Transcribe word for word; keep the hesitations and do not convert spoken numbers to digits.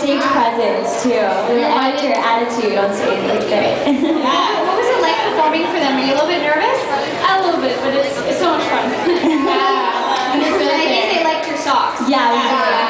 stage presence too. They liked your attitude on stage. It was great. Yeah. What was it like performing for them? Were you a little bit nervous? A little bit, but it's, it's so much fun. Yeah. And I think they liked your socks. Yeah, we did.